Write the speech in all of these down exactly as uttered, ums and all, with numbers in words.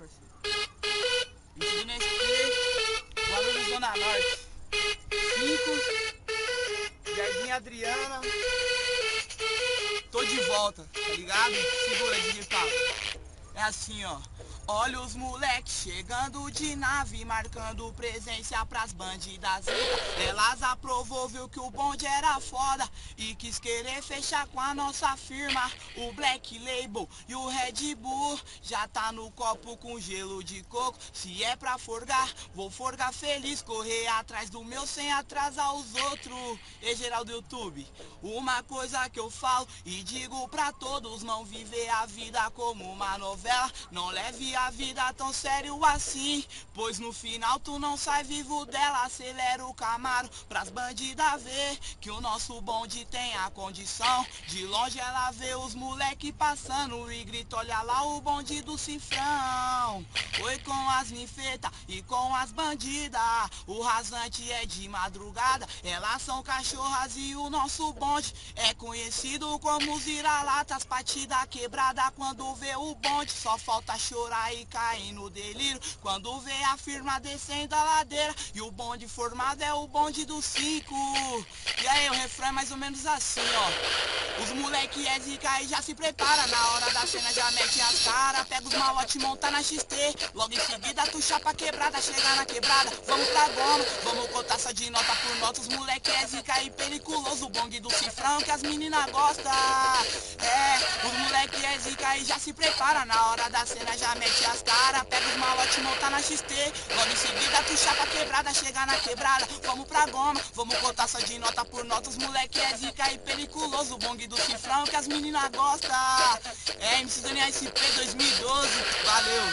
parceiro. Vestido nesse P, Guarulhos Zona Norte. cinco, Jardim Adriana. Tô de volta, tá ligado? Segura, D J Paulo. É assim, ó. Olha os moleques chegando de nave, marcando presença pras bandidas. Elas aprovou, viu que o bonde era foda e quis querer fechar com a nossa firma. O Black Label e o Red Bull já tá no copo com gelo de coco. Se é pra forgar, vou forgar feliz, correr atrás do meu sem atrasar os outros. E geral do YouTube, uma coisa que eu falo e digo pra todos: não viver a vida como uma novela. Não leve a vida tão sério assim, pois no final tu não sai vivo dela. Acelera o Camaro pras bandidas ver que o nosso bonde tem a condição. De longe ela vê os moleque passando e grita: olha lá o bonde do Cifrão. Oi com as ninfetas e com as bandidas, o rasante é de madrugada. Elas são cachorras e o nosso bonde é conhecido como os vira-latas. Partida quebrada quando vê o bonde, só falta chorar e cair no delírio quando vê a firma descendo a ladeira. E o bonde formado é o bonde dos cinco. E aí o refrão é mais ou menos assim, ó. Os moleque é zica e já se prepara, na hora da cena já mete as cara. Pega os malote e monta na X T, logo em seguida tu chapa quebrada. Chega na quebrada, vamos pra goma, vamos contar só de nota por nota. Os moleque é zica e periculoso, o bonde do Cifrão que as meninas gostam. É, os moleque é zica e já se prepara, na hora da cena já mete as cara. Pega os malote e monta na X T, logo em seguida tu chapa quebrada. Chega na quebrada, vamos pra goma, vamos contar só de nota por nota. Os moleque é zica e periculoso, o bonde do Cifrão que as meninas gostam. É, M C Daniel S P dois mil e doze, valeu.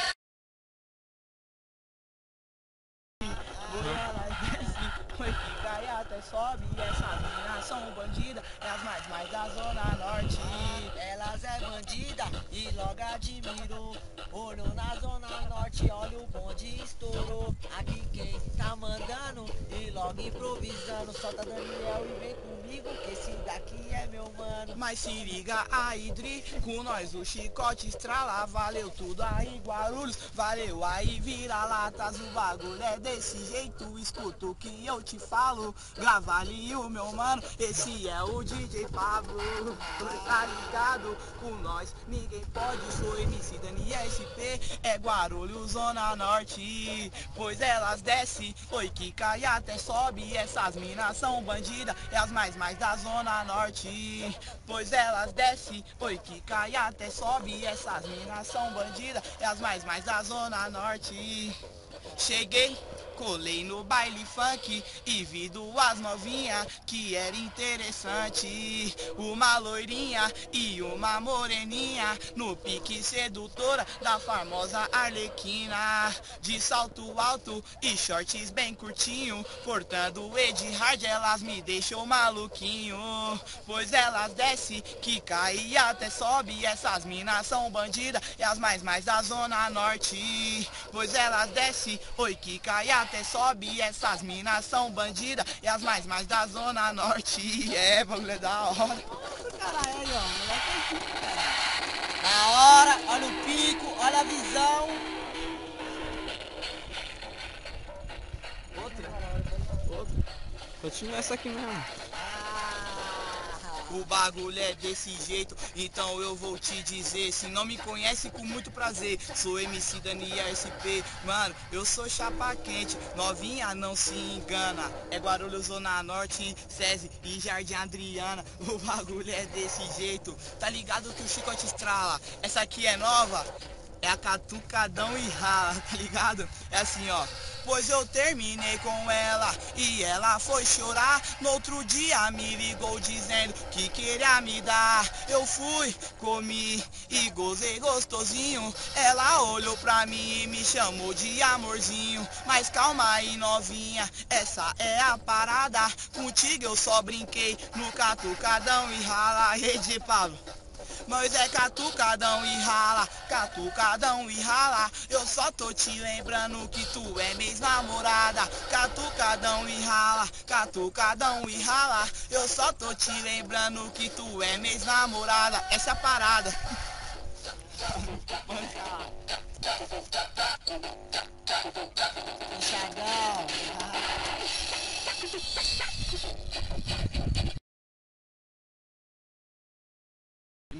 Foi que cai até sobe, essas meninas são bandida, é as mais mais da zona norte. Elas é bandida e logo admirou. Olhou na zona norte, olha o bonde estourou. Aqui quem tá mandando e logo improvisando, solta Daniel e vem comigo que esse daqui é meu mano. Mas se liga aí, Dri, com nós o chicote estrala. Valeu tudo aí, Guarulhos, valeu aí, vira-latas. O bagulho é desse jeito, escuta o que eu te falo. Grava ali o meu mano, esse é o D J Pablo. Tá ligado? Com nós ninguém pode, sou M C Daniel S P, é Guarulhos Zona Norte. Pois elas desce, oi que cai até sobe, essas minas são bandidas, é as mais mais da Zona Norte. Pois elas desce, oi que cai até sobe, essas minas são bandidas, é as mais mais da Zona Norte. Cheguei, colei no baile funk e vi duas novinhas que era interessante. Uma loirinha e uma moreninha, no pique sedutora da famosa Arlequina. De salto alto e shorts bem curtinho, portando o Ed Hard, elas me deixou maluquinho. Pois elas desce, que cai e até sobe, essas minas são bandidas, é as mais mais da Zona Norte. Pois elas desce, oi que cai até sobe, essas minas são bandidas, e as mais mais da Zona Norte. É, bagulho é da hora. Caralho, ó, moleque é zica, cara. Na hora, olha o pico, olha a visão. Outra. Outra. Continua essa aqui mesmo. O bagulho é desse jeito, então eu vou te dizer. Se não me conhece, com muito prazer, sou M C Daniel S P. Mano, eu sou chapa quente, novinha não se engana. É Guarulhos Zona Norte, SESI e Jardim Adriana. O bagulho é desse jeito, tá ligado que o chicote estrala. Essa aqui é nova, é a catucadão e rala, tá ligado? É assim, ó. Pois eu terminei com ela e ela foi chorar. No outro dia me ligou dizendo que queria me dar. Eu fui, comi e gozei gostosinho. Ela olhou pra mim e me chamou de amorzinho. Mas calma aí, novinha, essa é a parada. Contigo eu só brinquei no catucadão e rala. Rede Pablo. Mas é catucadão e rala, catucadão e rala. Eu só tô te lembrando que tu é minha namorada. Catucadão e rala, catucadão e rala. Eu só tô te lembrando que tu é minha namorada. Essa é a parada.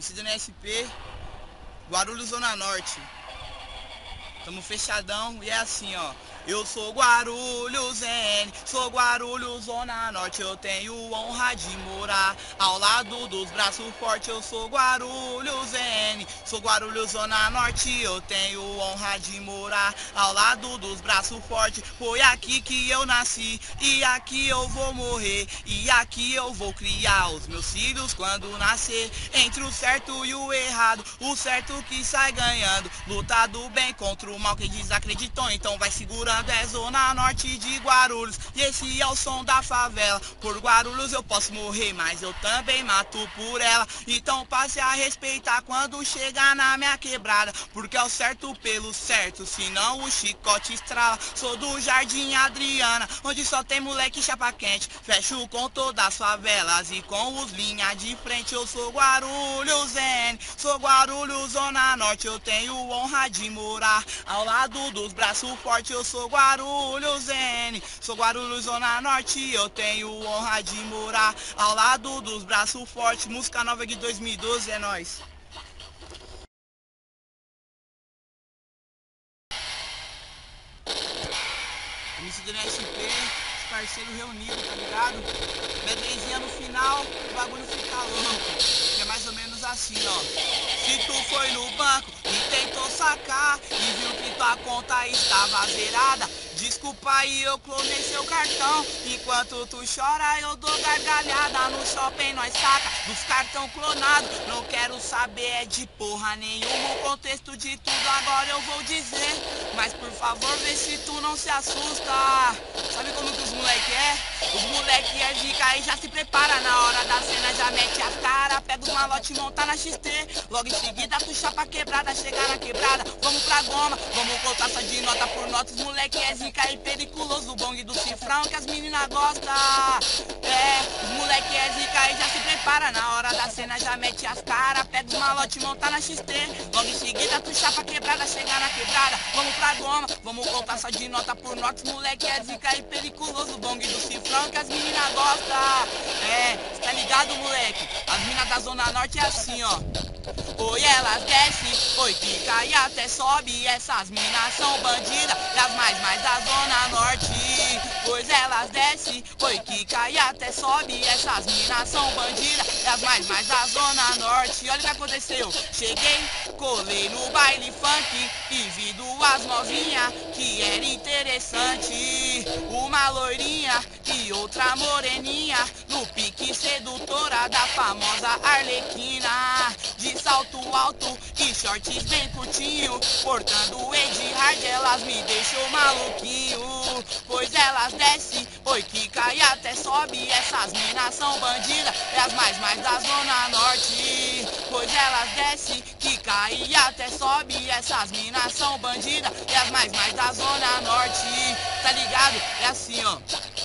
Emicida no S P, Guarulhos Zona Norte. Tamo fechadão e é assim, ó. Eu sou Guarulhos N, sou Guarulhos Zona Norte. Eu tenho honra de morar ao lado dos braços fortes. Eu sou Guarulhos N, sou Guarulhos Zona Norte. Eu tenho honra de morar ao lado dos braços fortes. Foi aqui que eu nasci e aqui eu vou morrer. E aqui eu vou criar os meus filhos quando nascer. Entre o certo e o errado, o certo que sai ganhando. Luta do bem contra o mal, quem desacreditou então vai segurando. É Zona Norte de Guarulhos e esse é o som da favela. Por Guarulhos eu posso morrer, mas eu também mato por ela. Então passe a respeitar quando chegar na minha quebrada, porque é o certo pelo certo, senão o chicote estrala. Sou do Jardim Adriana, onde só tem moleque chapa quente. Fecho com todas as favelas e com os linhas de frente. Eu sou Guarulhos N, sou Guarulhos Zona Norte. Eu tenho honra de morar ao lado dos braços fortes. Eu sou Guarulhos N, sou Guarulhos Zona Norte. Eu tenho honra de morar ao lado dos braços fortes. Música nova de dois mil e doze, é nóis. Emicida no S P, os parceiros reunidos, tá ligado? Medlenzinha no final, o bagulho fica louco. Que é mais ou menos assim, ó. Se tu foi no banco e tentou sacar e viu que tua conta estava zerada, desculpa aí, eu clonei seu cartão. Enquanto tu chora, eu dou gargalhada. No shopping nós saca dos cartão clonado. Não quero saber é de porra nenhuma o contexto de tudo, agora eu vou dizer. Mas por favor, vê se tu não se assusta. Sabe como que os moleque é? Os moleque é zica e já se prepara. Na hora da cena já mete as cara. Pega os malote e monta na X T. Logo em seguida tu chapa quebrada. Chegar na quebrada, vamos pra goma. Vamos contar só de nota por nota. Os moleque é zica e periculoso. O bong do cifrão que as meninas gostam. É, os moleque é zica e já se prepara. Na hora da cena já mete as cara. Pega os malote e monta na X T. Logo em seguida tu chapa quebrada. Chegar na quebrada, vamos pra goma. Vamos contar só de nota por nota. Os moleque é zica e periculoso. O bong do cifrão que as meninas gostam. É, tá ligado, moleque? As minas da Zona Norte é assim, ó. Oi, elas descem, oi, quica e até sobe. Essas minas são bandidas e as mais mais da Zona Norte. Pois elas descem, oi, quica e até sobe. Essas minas são bandidas e as mais mais da Zona Norte. Olha o que aconteceu, cheguei, colei no baile funk e vi duas novinhas que era interessante. Uma loirinha e outra moreninha, no pique sedutora da famosa Arlequina. De salto alto e shorts bem curtinho, portando Ed Hard, elas me deixam maluquinho. Pois elas descem, oi, quica e até sobe. Essas minas são bandidas e as mais mais da Zona Norte. Pois elas descem, quica e até sobe. Essas minas são bandidas e as mais mais da Zona Norte. Tá ligado? É assim, ó.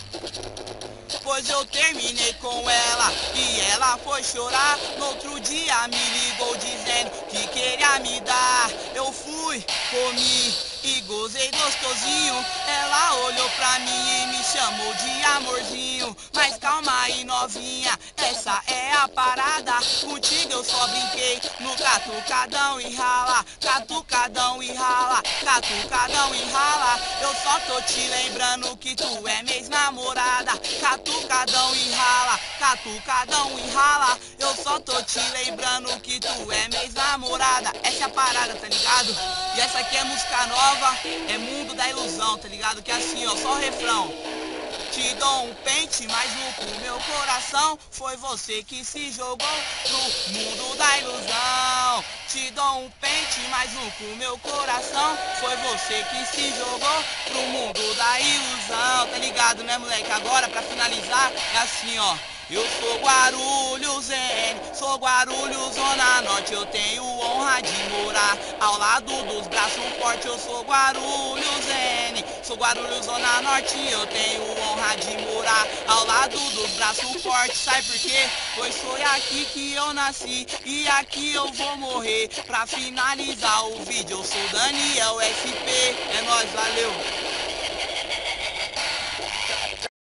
Pois eu terminei com ela e ela foi chorar. No outro dia me ligou dizendo que queria me dar. Eu fui, comi e gozei gostosinho. Ela olhou pra mim e me chamou de amorzinho. Mas calma aí, novinha, essa é a parada. Contigo eu só brinquei no catucadão e rala. Catucadão e rala, catucadão e rala. Eu só tô te lembrando que tu é minha ex-namorada. Catucadão e rala, catucadão e rala. Eu só tô te lembrando que tu é minha ex-namorada. Essa é a parada, tá ligado? E essa aqui é música nova, é Mundo da Ilusão, tá ligado? Que é assim, ó, só o refrão. Te dou um pente, mas no cu meu coração foi você que se jogou pro mundo da ilusão. Te dou um pente, mas no cu meu coração foi você que se jogou pro mundo da ilusão. Tá ligado, né, moleque? Agora, pra finalizar, é assim, ó. Eu sou Guarulhos N, sou Guarulhos Zona Norte. Eu tenho honra de morar ao lado dos braços fortes. Eu sou Guarulhos N, sou Guarulhos Zona Norte. Eu tenho honra de morar ao lado dos braços fortes. Sabe por quê? Pois foi aqui que eu nasci e aqui eu vou morrer. Pra finalizar o vídeo, eu sou Daniel S P. É nóis, valeu!